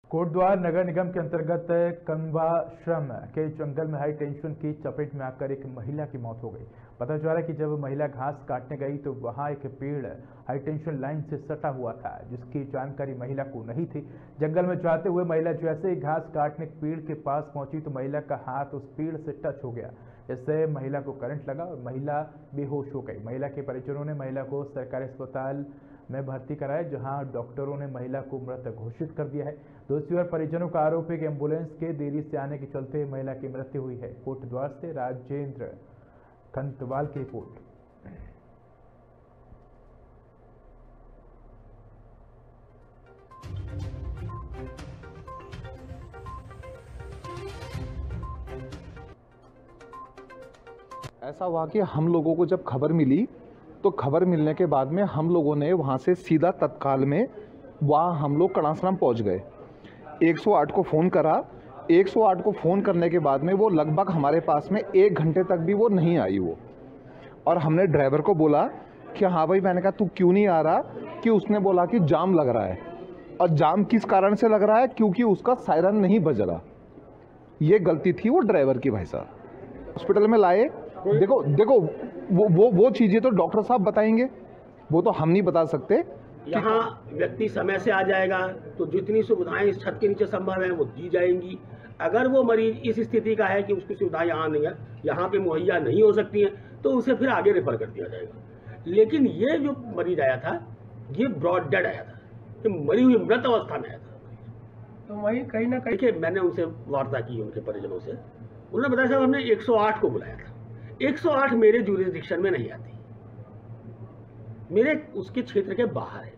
कोटद्वार नगर निगम के अंतर्गत कनवाश्रम के जंगल में हाई टेंशन की चपेट में आकर एक महिला की मौत हो गई। पता चला कि जब महिला घास काटने गई तो वहां एक पेड़ हाई टेंशन लाइन से सटा हुआ था, जिसकी जानकारी महिला को नहीं थी। जंगल में जाते हुए महिला जैसे ही घास काटने पेड़ के पास पहुंची तो महिला का हाथ उस पेड़ से टच हो गया। इससे महिला को करंट लगा और महिला बेहोश हो गई। महिला के परिजनों ने महिला को सरकारी अस्पताल में भर्ती कराया, जहां डॉक्टरों ने महिला को मृत घोषित कर दिया है। दूसरी ओर परिजनों का आरोप है कि एम्बुलेंस के देरी से आने के चलते महिला की मृत्यु हुई है। कोटद्वार से राजेंद्र खंतवाल की रिपोर्ट। ऐसा हुआ कि हम लोगों को जब खबर मिली तो खबर मिलने के बाद में हम लोगों ने वहाँ से सीधा तत्काल में वहाँ हम लोग कड़ासराम पहुँच गए। 108 को फ़ोन करा। 108 को फ़ोन करने के बाद में वो लगभग हमारे पास में 1 घंटे तक भी वो नहीं आई वो। और हमने ड्राइवर को बोला कि हाँ भाई, मैंने कहा तू क्यों नहीं आ रहा, कि उसने बोला कि जाम लग रहा है। और जाम किस कारण से लग रहा है? क्योंकि उसका सायरन नहीं बज रहा। ये गलती थी वो ड्राइवर की भाई साहब। हॉस्पिटल में लाए। देखो वो चीज़ें तो डॉक्टर साहब बताएंगे, वो तो हम नहीं बता सकते। यहाँ व्यक्ति समय से आ जाएगा तो जितनी सुविधाएं इस छत के नीचे संभव है वो दी जाएंगी। अगर वो मरीज इस स्थिति का है कि उसकी सुविधाएं यहाँ पे मुहैया नहीं हो सकती हैं तो उसे फिर आगे रेफर कर दिया जाएगा। लेकिन ये जो मरीज आया था ये ब्रॉड डेड आया था, ये मरी हुई मृत अवस्था में आया था। तो वही कहीं ना कहीं के मैंने उनसे वार्ता की, उनके परिजनों से। उन्होंने बताया साहब हमने 108 को बुलाया था। 108 मेरे ज्यूरिसडिक्शन में नहीं आती, मेरे उसके क्षेत्र के बाहर है।